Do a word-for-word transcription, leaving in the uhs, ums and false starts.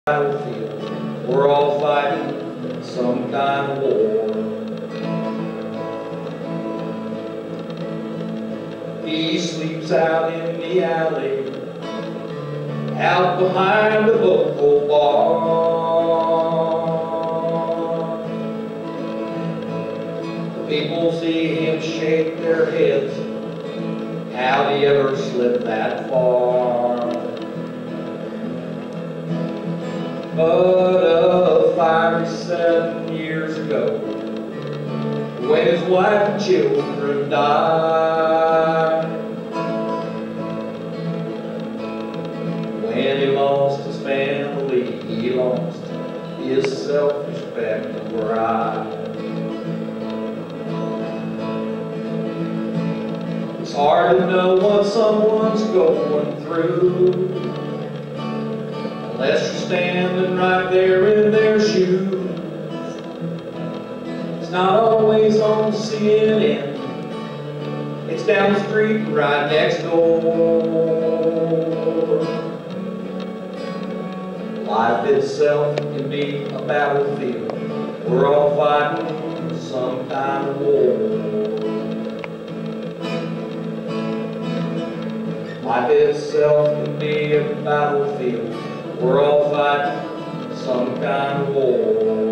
battlefield. We're all fighting some kind of war. He sleeps out in the alley, out behind the local bar. The people see him shake their heads. How'd he ever slip that far? But uh, five or seven years ago, when his wife and children died, when he lost his family, he lost his self-respect and pride. It's hard to know what someone's going through unless you're standing right there in their shoes. It's not always on C N N. It's down the street right next door. Life itself can be a battlefield. We're all fighting some kind of war. Life itself can be a battlefield. We're all fighting some kind of war.